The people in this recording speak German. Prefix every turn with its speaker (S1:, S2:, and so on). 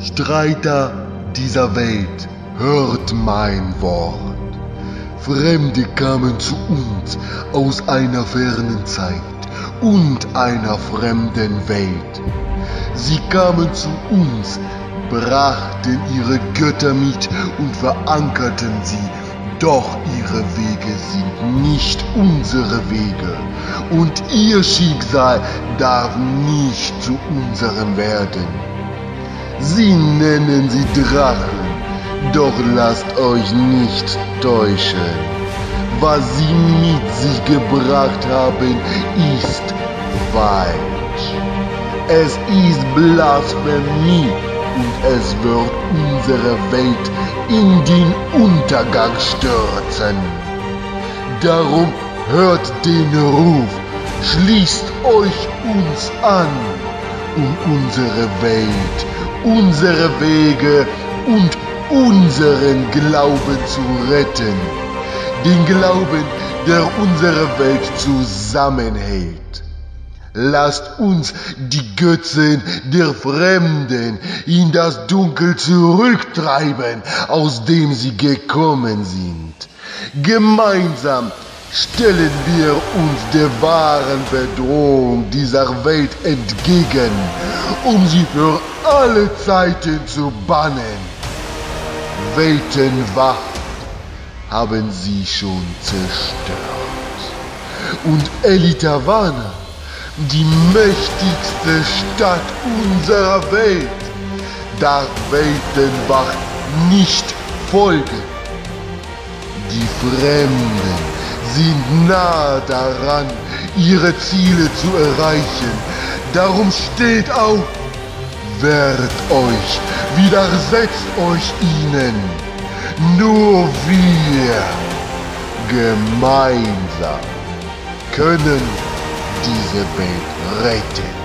S1: Streiter dieser Welt, hört mein Wort. Fremde kamen zu uns aus einer fernen Zeit und einer fremden Welt. Sie kamen zu uns, brachten ihre Götter mit und verankerten sie, doch ihre Wege sind nicht unsere Wege und ihr Schicksal darf nicht zu unserem werden. Sie nennen sie Drachen, doch lasst euch nicht täuschen. Was sie mit sich gebracht haben, ist falsch. Es ist Blasphemie und es wird unsere Welt in den Untergang stürzen. Darum hört den Ruf, schließt euch uns an, um unsere Welt, unsere Wege und unseren Glauben zu retten. Den Glauben, der unsere Welt zusammenhält. Lasst uns die Götzen der Fremden in das Dunkel zurücktreiben, aus dem sie gekommen sind. Gemeinsam stellen wir uns der wahren Bedrohung dieser Welt entgegen, um sie für alle Zeiten zu bannen. Weltenwacht haben sie schon zerstört. Und Elitavana, die mächtigste Stadt unserer Welt, darf Weltenwacht nicht folgen. Die Fremden sind nahe daran, ihre Ziele zu erreichen. Darum steht auf, wehrt euch, widersetzt euch ihnen. Nur wir gemeinsam können diese Welt retten.